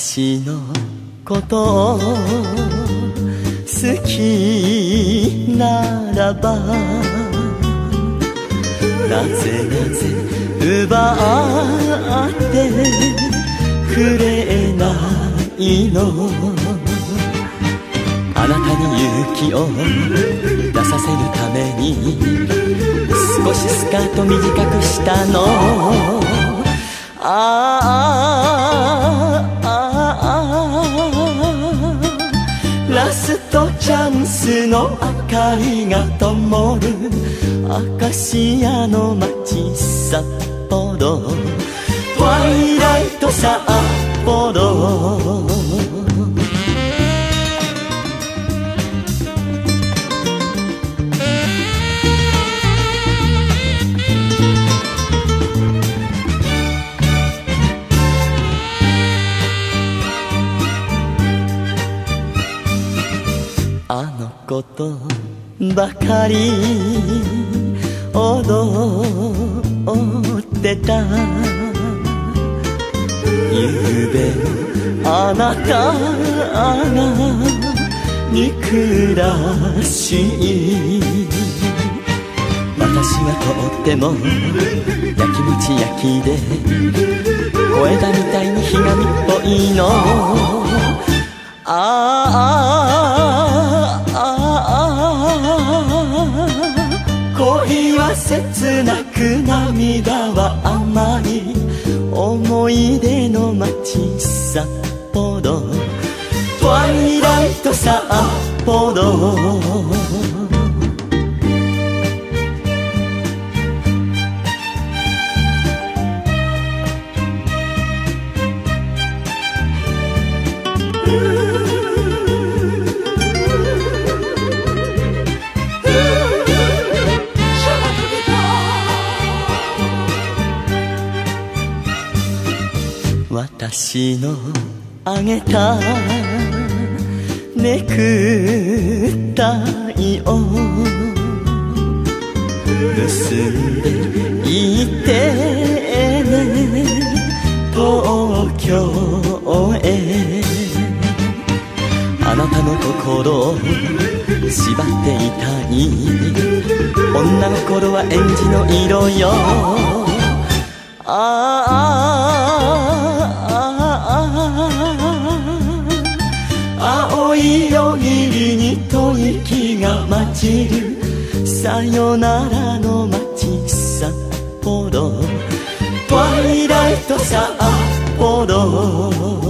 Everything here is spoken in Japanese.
私のことを好きならばなぜ奪ってくれないの。あなたに勇気を出させるために少しスカート短くしたの。ラストチャンスの明かりが灯るアカシアの街札幌、トワイライト札幌。あのことばかり踊ってた。ゆうべあなたが憎らしい。私はとってもやきもち焼きで小枝みたいにひがみっぽいの。恋は切なく涙は甘い思い出の街札幌、トワイライト札幌。私のあげたネクタイを結んでいってね東京へ。あなたの心を縛っていたい女の頃はエンジの色よ。青い夜霧に吐息が混じるさよならの街札幌、トワイライト札幌。